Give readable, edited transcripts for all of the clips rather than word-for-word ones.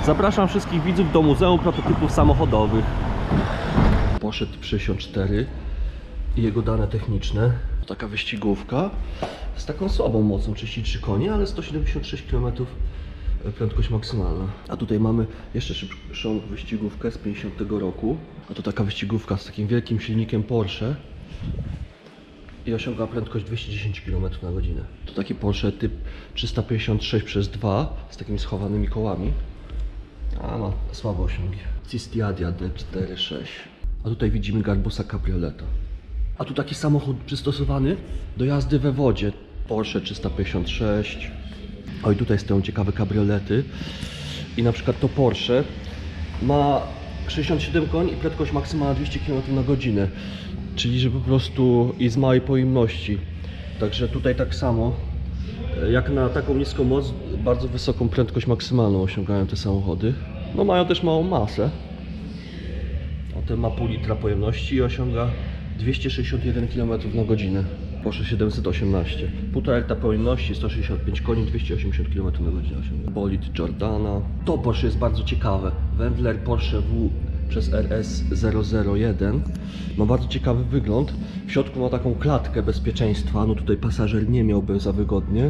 Zapraszam wszystkich widzów do Muzeum Prototypów Samochodowych. Porsche Typ 64 i jego dane techniczne. Taka wyścigówka z taką słabą mocą, 33 konie, ale 176 km prędkość maksymalna. A tutaj mamy jeszcze szybszą wyścigówkę z 50 roku. A to taka wyścigówka z takim wielkim silnikiem Porsche i osiąga prędkość 210 km na godzinę. To taki Porsche Typ 356/2 z takimi schowanymi kołami. A ma słabe osiągi. Cistiadia D46. A tutaj widzimy Garbusa Cabrioleta. A tu taki samochód przystosowany do jazdy we wodzie. Porsche 356. Oj, tutaj stoją ciekawe kabriolety. I na przykład to Porsche ma 67 koni i prędkość maksymalna 200 km na godzinę. Czyli że po prostu i z małej pojemności. Także tutaj tak samo jak na taką niską moc, bardzo wysoką prędkość maksymalną osiągają te samochody. No mają też małą masę. O, ten ma pół litra pojemności i osiąga 261 km na godzinę. Porsche 718. 1,5 litra pojemności, 165 koni, 280 km na godzinę osiąga. Bolid Jordana. To Porsche jest bardzo ciekawe. Wendler Porsche W przez RS 001. Ma bardzo ciekawy wygląd. W środku ma taką klatkę bezpieczeństwa. No tutaj pasażer nie miałby za wygodnie.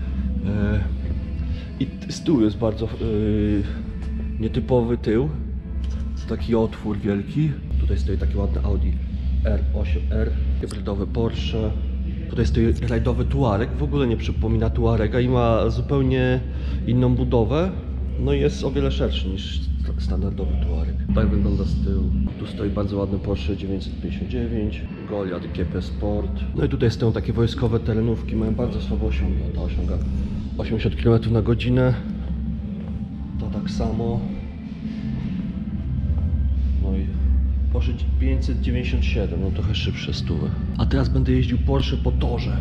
I z tyłu jest bardzo nietypowy tył. Taki otwór wielki. Tutaj stoi taki ładny Audi R8R. Hybrydowy Porsche. Tutaj stoi rajdowy Touareg. W ogóle nie przypomina Touarega i ma zupełnie inną budowę. No i jest o wiele szerszy niż standardowy Touareg. Tak wygląda z tyłu. Tu stoi bardzo ładny Porsche 959, Goliath GP Sport. No i tutaj stoją takie wojskowe terenówki, mają bardzo słabo osiągi. Ta osiąga 80 km na godzinę. To tak samo. No i Porsche 597, no trochę szybsze stówy. A teraz będę jeździł Porsche po torze.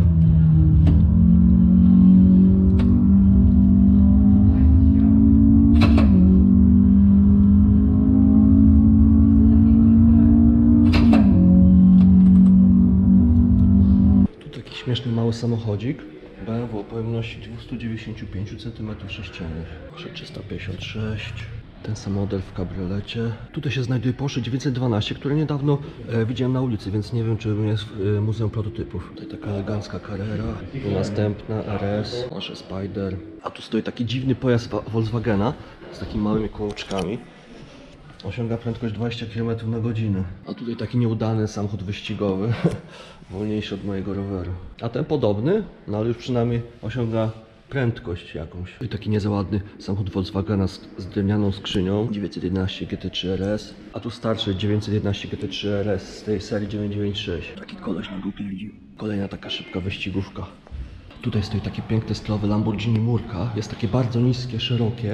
Śmieszny mały samochodzik BMW o pojemności 295 cm3. Porsche 356. Ten sam model w kabriolecie. Tutaj się znajduje Porsche 912, które niedawno widziałem na ulicy, więc nie wiem, czy jest w Muzeum Prototypów. Tutaj taka elegancka Carrera. Tu następna RS, Porsche Spider. A tu stoi taki dziwny pojazd Volkswagena z takimi małymi kołoczkami. Osiąga prędkość 20 km na godzinę. A tutaj taki nieudany samochód wyścigowy. Wolniejszy od mojego roweru. A ten podobny, no ale już przynajmniej osiąga prędkość jakąś. I taki niezaładny samochód Volkswagena z drewnianą skrzynią. 911 GT3 RS. A tu starszy 911 GT3 RS z tej serii 996. Taki koleś na Google widzi. Kolejna taka szybka wyścigówka. Tutaj stoi takie piękne stylowe Lamborghini Murka. Jest takie bardzo niskie, szerokie.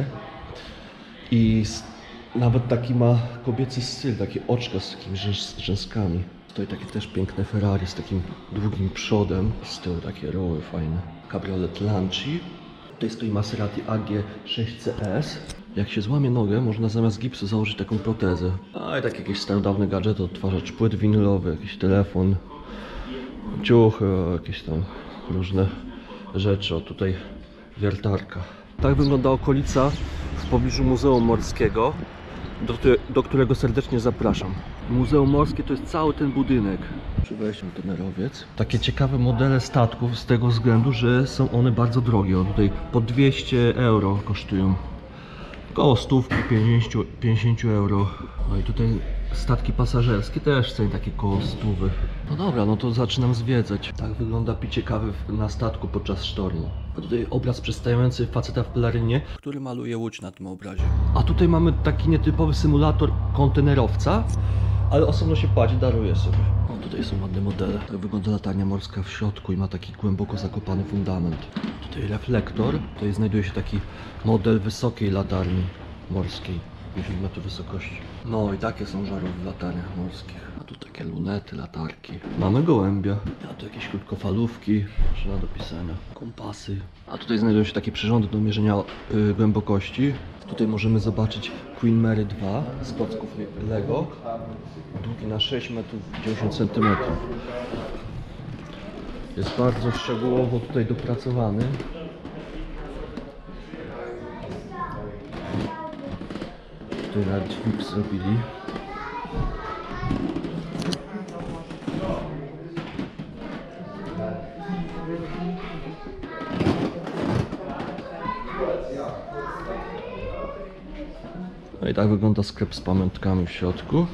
I nawet taki ma kobiecy styl, takie oczka z takimi rzęskami. Tutaj takie też piękne Ferrari z takim długim przodem. Z tyłu takie roły fajne. Cabriolet Lanci. Tutaj stoi Maserati AG6CS. Jak się złamie nogę, można zamiast gipsu założyć taką protezę. A i tak jakieś starodawne gadżety, odtwarzacz płyt winylowy, jakiś telefon, ciuchy, jakieś tam różne rzeczy. O, tutaj wiertarka. Tak wygląda okolica w pobliżu Muzeum Morskiego, do którego serdecznie zapraszam. Muzeum Morskie to jest cały ten budynek. Przy wejściu na Tenerowiec. Takie ciekawe modele statków z tego względu, że są one bardzo drogie. Tutaj po 200 euro kosztują. Koło stówki, 50 euro. No i tutaj statki pasażerskie też cenią takie koło stówy. No dobra, no to zaczynam zwiedzać. Tak wygląda picie kawy na statku podczas sztormu. A tutaj obraz przedstawiający faceta w pelerynie, który maluje łódź na tym obrazie. A tutaj mamy taki nietypowy symulator kontenerowca, ale osobno się płaci, daruje sobie. O, tutaj są ładne modele. Tak wygląda latarnia morska w środku i ma taki głęboko zakopany fundament. Tutaj reflektor. Tutaj znajduje się taki model wysokiej latarni morskiej. 50 metrów wysokości. No i takie są żarówy w latarniach morskich. A tu takie lunety, latarki. Mamy gołębia. A tu jakieś krótkofalówki, maszyna do pisania, kompasy. A tutaj znajdują się takie przyrządy do mierzenia głębokości. Tutaj możemy zobaczyć Queen Mary 2 z klocków Lego. Długi na 6 metrów 90 cm. Jest bardzo szczegółowo tutaj dopracowany. tutaj nawet dźwig zrobili. No i tak wygląda sklep z pamiątkami w środku.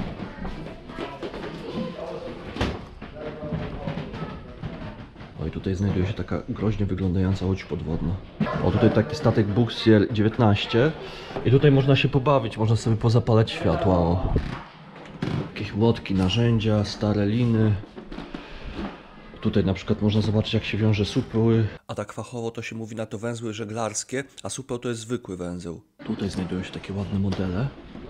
No i tutaj znajduje się taka groźnie wyglądająca łódź podwodna. O, tutaj taki statek Buxier 19 i tutaj można się pobawić, można sobie pozapalać światła. O. Jakieś młotki, narzędzia, stare liny. Tutaj na przykład można zobaczyć, jak się wiąże supły. A tak fachowo to się mówi na to węzły żeglarskie, a supeł to jest zwykły węzeł. Tutaj znajdują się takie ładne modele.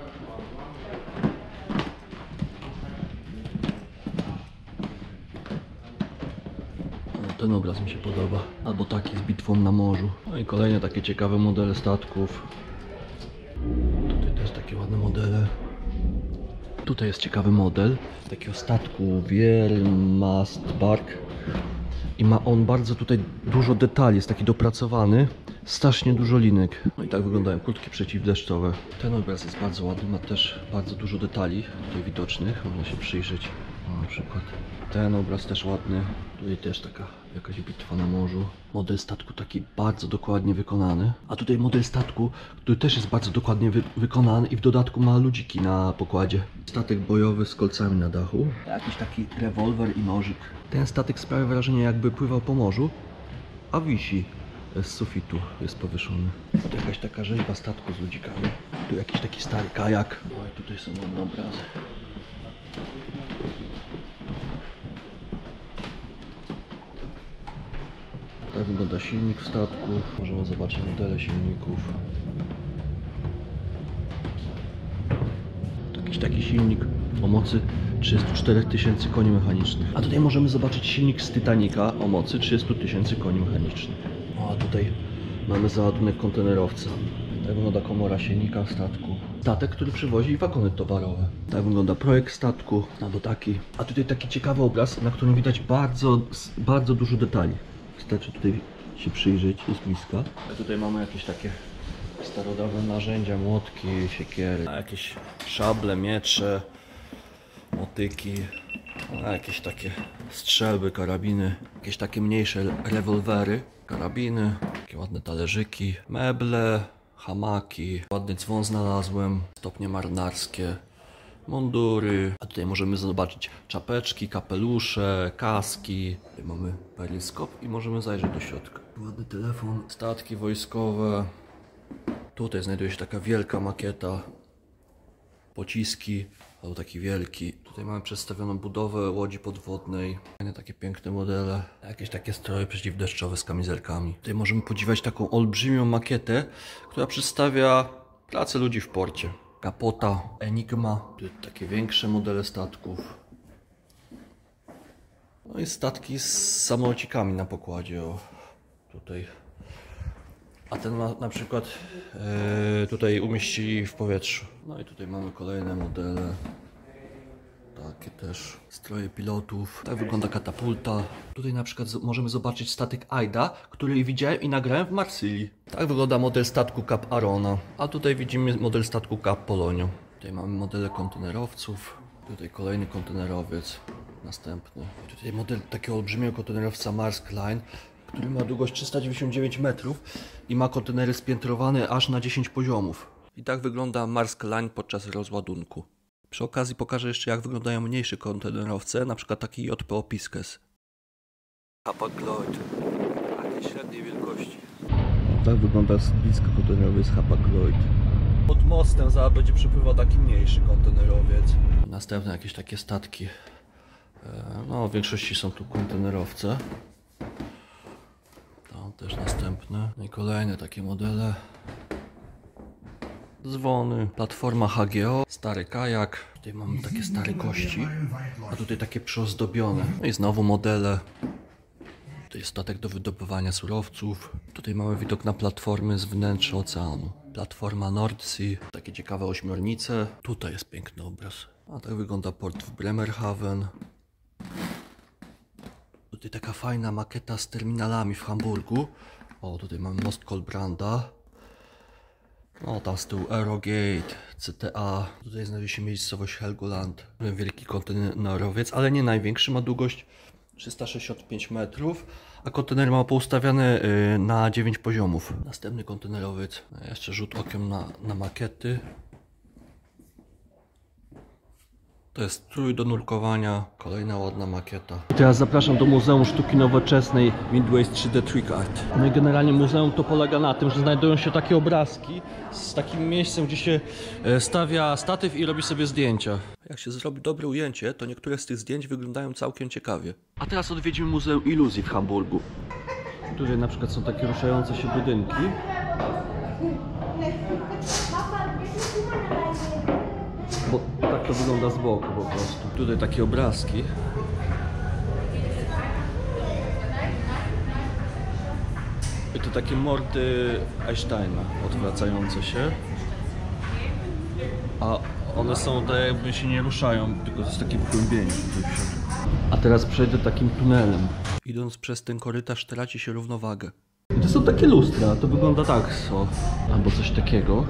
Ten obraz mi się podoba. Albo taki z bitwą na morzu. No i kolejne takie ciekawe modele statków. Tutaj też takie ładne modele. Tutaj jest ciekawy model takiego statku Wehrmachtbark. I ma on bardzo tutaj dużo detali, jest taki dopracowany. Strasznie dużo linek. No i tak wyglądają kurtki przeciwdeszczowe. Ten obraz jest bardzo ładny, ma też bardzo dużo detali tutaj widocznych. Można się przyjrzeć. O, na przykład ten obraz też ładny. Tutaj też taka jakaś bitwa na morzu. Model statku taki bardzo dokładnie wykonany. A tutaj model statku, który też jest bardzo dokładnie wykonany i w dodatku ma ludziki na pokładzie. Statek bojowy z kolcami na dachu. Jakiś taki rewolwer i nożyk. Ten statek sprawia wrażenie, jakby pływał po morzu, a wisi z sufitu, jest powieszony. Tu jakaś taka rzeźba statku z ludzikami. Tu jakiś taki stary kajak. No i tutaj są ładne obrazy. Tak wygląda silnik w statku. Możemy zobaczyć modele silników. Jakiś taki silnik o mocy 34 000 koni mechanicznych. A tutaj możemy zobaczyć silnik z Titanica o mocy 30 000 koni mechanicznych. O, a tutaj mamy załadunek kontenerowca. Tak wygląda komora silnika w statku. Statek, który przywozi wagony towarowe. Tak wygląda projekt statku, albo taki. A tutaj taki ciekawy obraz, na którym widać bardzo dużo detali. Wystarczy tutaj się przyjrzeć z bliska. A tutaj mamy jakieś takie starodawne narzędzia, młotki, siekiery, jakieś szable, miecze, motyki, jakieś takie strzelby, karabiny, jakieś takie mniejsze rewolwery, karabiny, takie ładne talerzyki, meble, hamaki, ładny dzwon znalazłem, stopnie marynarskie, mundury, a tutaj możemy zobaczyć czapeczki, kapelusze, kaski. Tutaj mamy peryskop i możemy zajrzeć do środka. Ładny telefon, statki wojskowe. Tutaj znajduje się taka wielka makieta, pociski, albo taki wielki. Tutaj mamy przedstawioną budowę łodzi podwodnej. Takie piękne modele, jakieś takie stroje przeciwdeszczowe z kamizelkami. Tutaj możemy podziwiać taką olbrzymią makietę, która przedstawia pracę ludzi w porcie. Kapota, Enigma, tutaj takie większe modele statków. No i statki z samolocikami na pokładzie. O, tutaj. A ten na przykład tutaj umieścili w powietrzu. No i tutaj mamy kolejne modele. Takie też stroje pilotów. Tak wygląda katapulta. Tutaj na przykład możemy zobaczyć statek Aida, który widziałem i nagrałem w Marsylii. Tak wygląda model statku Cap Arona. A tutaj widzimy model statku Cap Polonio. Tutaj mamy modele kontenerowców. Tutaj kolejny kontenerowiec. Następny. Tutaj model takiego olbrzymiego kontenerowca Maersk Line, który ma długość 399 metrów i ma kontenery spiętrowane aż na 10 poziomów. I tak wygląda Maersk Line podczas rozładunku. Przy okazji pokażę jeszcze, jak wyglądają mniejsze kontenerowce, na przykład taki JPO Piskes. Hapag-Lloyd, takiej średniej wielkości. Tak wygląda z bliska kontenerowiec Hapag-Lloyd. Pod mostem zaraz będzie przepływał taki mniejszy kontenerowiec. Następne jakieś takie statki. No, w większości są tu kontenerowce. Tam też następne. No i kolejne takie modele. Dzwony, platforma HGO, stary kajak. Tutaj mamy takie stare kości, a tutaj takie przyozdobione. No i znowu modele. Tutaj jest statek do wydobywania surowców. Tutaj mamy widok na platformy z wnętrza oceanu. Platforma Nordsea, takie ciekawe ośmiornice. Tutaj jest piękny obraz. A tak wygląda port w Bremerhaven. Tutaj taka fajna makieta z terminalami w Hamburgu. O, tutaj mamy most Kolbranda. No tam z tyłu Aerogate, CTA. Tutaj znajduje się miejscowość Helgoland. Wielki kontenerowiec, ale nie największy. Ma długość 365 metrów, a kontener ma poustawiany na 9 poziomów. Następny kontenerowiec. Jeszcze rzut okiem na makiety. To jest strój do nurkowania, kolejna ładna makieta. I teraz zapraszam do Muzeum Sztuki Nowoczesnej Midway 3D Trick Art. No i generalnie muzeum to polega na tym, że znajdują się takie obrazki z takim miejscem, gdzie się stawia statyw i robi sobie zdjęcia. Jak się zrobi dobre ujęcie, to niektóre z tych zdjęć wyglądają całkiem ciekawie. A teraz odwiedzimy Muzeum Iluzji w Hamburgu. Tutaj na przykład są takie ruszające się budynki. Bo tak to wygląda z boku po prostu. Tutaj takie obrazki. I to takie mordy Einsteina odwracające się. A one są tak jakby się nie ruszają, tylko to jest takie wgłębienie tutaj w środku. A teraz przejdę takim tunelem. Idąc przez ten korytarz traci się równowagę. I to są takie lustra, to wygląda tak, so. Albo coś takiego.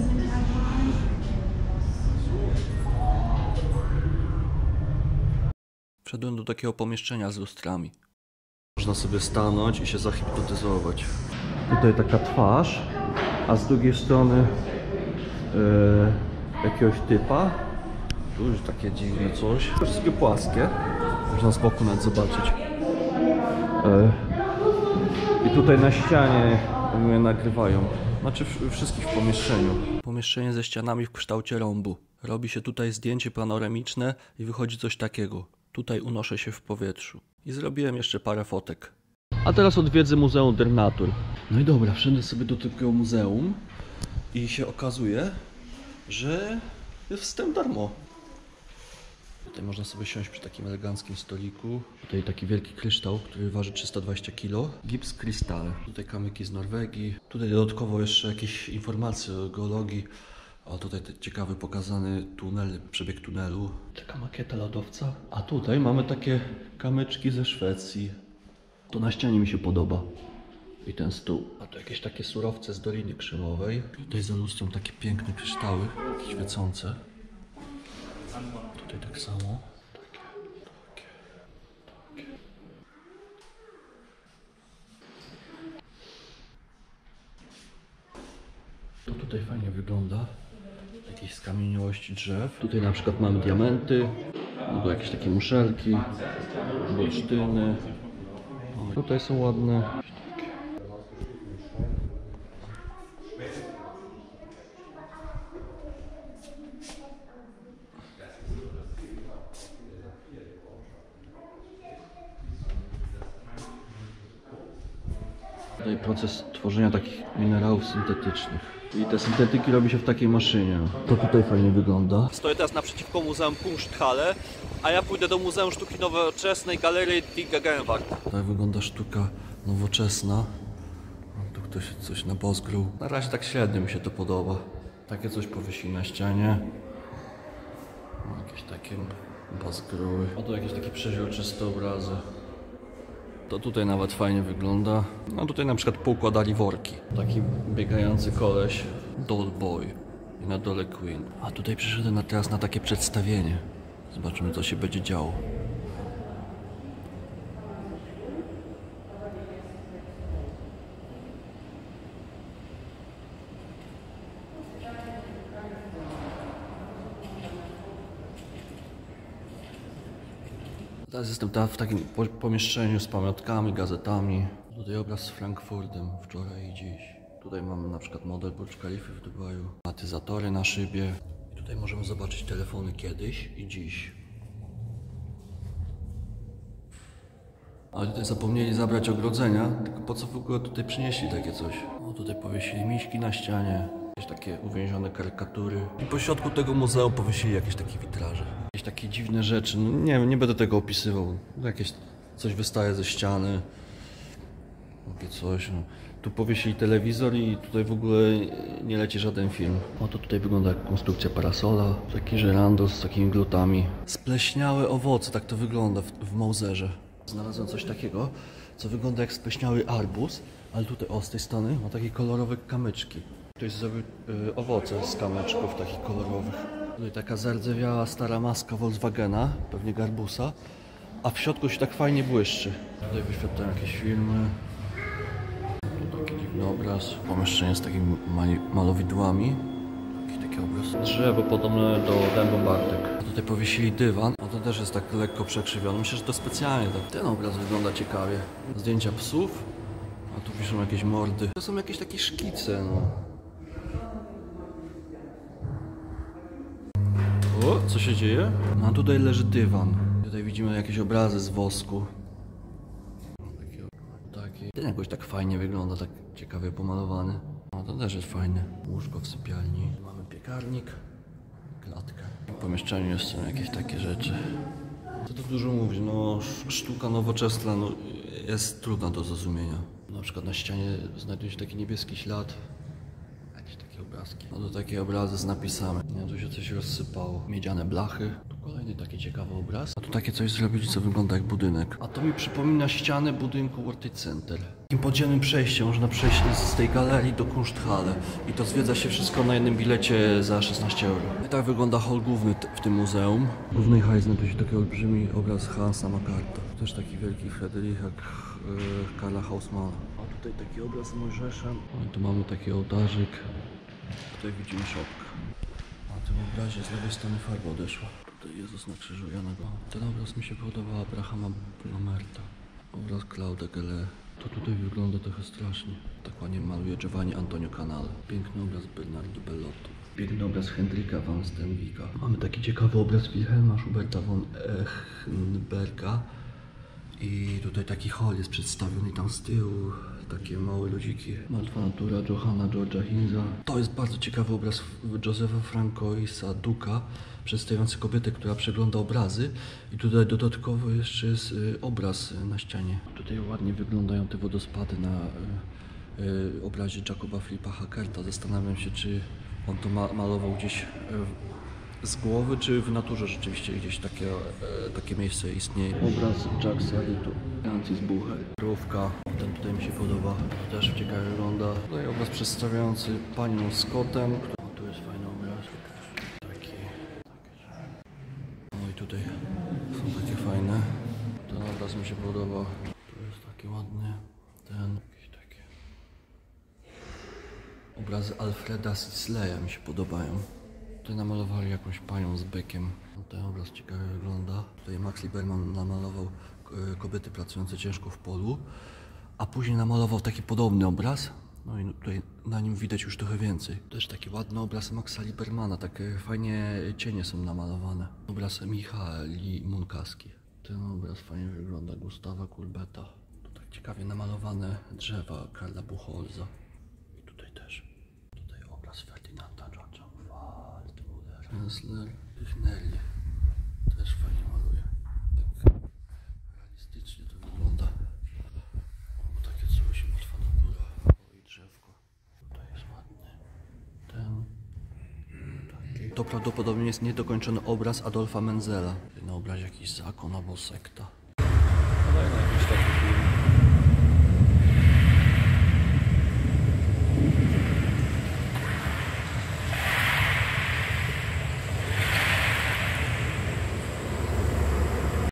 Wszedłem do takiego pomieszczenia z lustrami. Można sobie stanąć i się zahipnotyzować. Tutaj taka twarz, a z drugiej strony jakiegoś typa. Tu już takie dziwne coś. Wszystkie płaskie. Można z boku nawet zobaczyć. I tutaj na ścianie mnie nagrywają. Znaczy wszystkich w pomieszczeniu. Pomieszczenie ze ścianami w kształcie rąbu. Robi się tutaj zdjęcie panoramiczne i wychodzi coś takiego. Tutaj unoszę się w powietrzu. I zrobiłem jeszcze parę fotek. A teraz odwiedzę Muzeum der Natur. No i dobra, wszedłem sobie do tego muzeum i się okazuje, że jest wstęp darmo. Tutaj można sobie siąść przy takim eleganckim stoliku. Tutaj taki wielki kryształ, który waży 320 kg. Gips Krystal. Tutaj kamyki z Norwegii. Tutaj dodatkowo jeszcze jakieś informacje o geologii. O, tutaj ciekawy pokazany tunel, przebieg tunelu. Taka makieta lodowca. A tutaj mamy takie kamyczki ze Szwecji. To na ścianie mi się podoba. I ten stół. A tu jakieś takie surowce z Doliny Krzemowej. Tutaj za lustrą takie piękne kryształy, świecące. Tutaj tak samo. Takie. To tutaj fajnie wygląda. Jakieś skamieniałości drzew. Tutaj na przykład mamy diamenty, albo jakieś takie muszelki, bursztyny. O, tutaj są ładne. Tutaj proces tworzenia takich minerałów syntetycznych. I te syntetyki robi się w takiej maszynie. To tutaj fajnie wygląda. Stoję teraz naprzeciwko Muzeum Kunsthalle, a ja pójdę do Muzeum Sztuki Nowoczesnej Galerii Die Gegenwart. Tak wygląda sztuka nowoczesna. Tu ktoś coś nabozgrył. Na razie tak średnio mi się to podoba. Takie coś powiesili na ścianie. Jakieś takie bazgruły. A tu jakieś takie przeźroczyste obrazy. To tutaj nawet fajnie wygląda. No tutaj na przykład poukładali worki. Taki biegający koleś, Doll Boy i na dole Queen. A tutaj przyszedłem teraz na takie przedstawienie. Zobaczymy, co się będzie działo. Teraz jestem w takim pomieszczeniu z pamiątkami, gazetami. Tutaj obraz z Frankfurtem wczoraj i dziś. Tutaj mamy na przykład model Burj Khalify w Dubaju. Klimatyzatory na szybie. I tutaj możemy zobaczyć telefony kiedyś i dziś. Ale tutaj zapomnieli zabrać ogrodzenia, tylko po co w ogóle tutaj przynieśli takie coś? O, tutaj powiesili miśki na ścianie. Jakieś takie uwięzione karykatury. I po środku tego muzeum powiesili jakieś takie witraże. Jakieś takie dziwne rzeczy. No nie będę tego opisywał. Jakieś coś wystaje ze ściany. Takie coś. No. Tu powiesili telewizor i tutaj w ogóle nie leci żaden film. O, to tutaj wygląda jak konstrukcja parasola. Taki żerando z takimi glutami. Spleśniałe owoce, tak to wygląda w Mauzerze. Znalazłem coś takiego, co wygląda jak spleśniały arbuz, ale tutaj z tej strony ma takie kolorowe kamyczki. Ktoś zrobił owoce z kamyczków takich kolorowych. Tutaj taka zardzewiała stara maska Volkswagena, pewnie Garbusa, a w środku się tak fajnie błyszczy. Tutaj wyświetlają jakieś filmy. Tu taki dziwny obraz. Pomieszczenie z takimi malowidłami. Taki obraz. Drzewo podobne do dębu Bartek. Tutaj powiesili dywan, a to też jest tak lekko przekrzywiony. Myślę, że to specjalnie tak. Ten obraz wygląda ciekawie. Zdjęcia psów, a tu piszą jakieś mordy. To są jakieś takie szkice, no. O, co się dzieje? No, a tutaj leży dywan. Tutaj widzimy jakieś obrazy z wosku. Taki. Ten jakoś tak fajnie wygląda, tak ciekawie pomalowany. No to też jest fajne. Łóżko w sypialni. Mamy piekarnik, klatkę. W pomieszczeniu jeszcze są jakieś takie rzeczy. Co to dużo mówi? No sztuka nowoczesna no, jest trudna do zrozumienia. Na przykład na ścianie znajduje się taki niebieski ślad. Obrazki. No to takie obrazy z napisami. Nie, tu się coś rozsypało. Miedziane blachy. Tu kolejny taki ciekawy obraz. A tu takie coś zrobili, co wygląda jak budynek. A to mi przypomina ścianę budynku World Trade Center. Takim podziemnym przejściem można przejść z tej galerii do Kunsthalle. I to zwiedza się wszystko na jednym bilecie za 16 euro. I tak wygląda hol główny w tym muzeum. W głównej hali znajduje się taki olbrzymi obraz Hansa Makarta. Też taki wielki Friedrich jak Karla Hausmana. A tutaj taki obraz z Mojżeszem. No i tu mamy taki ołtarzyk. Tutaj widzimy szopkę. Na tym obrazie z lewej strony farba odeszła. Tutaj Jezus na krzyżu Janego. Ten obraz mi się podobał Abrahama Blomerta. Obraz Claude Gelle. To tutaj wygląda trochę strasznie. Tak ładnie maluje Giovanni Antonio Canale. Piękny obraz Bernardo Bellotto. Piękny obraz Hendrika van Steenwijka. Mamy taki ciekawy obraz Wilhelma Schuberta von Echenberga. I tutaj taki hol jest przedstawiony tam z tyłu, takie małe ludziki. Martwa natura Johanna George'a Hinza. To jest bardzo ciekawy obraz Josefa Francoisa Duca, przedstawiający kobietę, która przegląda obrazy. I tutaj dodatkowo jeszcze jest obraz na ścianie. Tutaj ładnie wyglądają te wodospady na obrazie Jacoba Philippa Hackerta. Zastanawiam się, czy on to malował gdzieś z głowy, czy w naturze rzeczywiście gdzieś takie miejsce istnieje. Obraz Jacques Sarritu, Francis Buchel. Krówka, ten tutaj mi się podoba, też ciekawie wygląda. Tutaj obraz przedstawiający panią z kotem. O, tu jest fajny obraz. Taki. No i tutaj są takie fajne. Ten obraz mi się podoba. Tu jest taki ładny. Ten. Jakieś takie. Obrazy Alfreda Sisleya mi się podobają. Tutaj namalowali jakąś panią z bekiem. Ten obraz ciekawie wygląda. Tutaj Max Lieberman namalował kobiety pracujące ciężko w polu, a później namalował taki podobny obraz. No i tutaj na nim widać już trochę więcej. Też taki ładny obraz Maxa Liebermana, takie fajnie cienie są namalowane. Obraz Michali Munkaski. Ten obraz fajnie wygląda Gustawa Courbeta. Tu tak ciekawie namalowane drzewa Karla Buchholza. I tutaj też. Tutaj obraz Ferdynanda George'a Künstler Pignelli. Też fajnie maluje. Tak realistycznie to wygląda. O, takie coś, martwa natura. O, i drzewko. Tutaj jest ładny. Ten. Taki. To prawdopodobnie jest niedokończony obraz Adolfa Menzela. Na obrazie jakiś zakon albo sekta.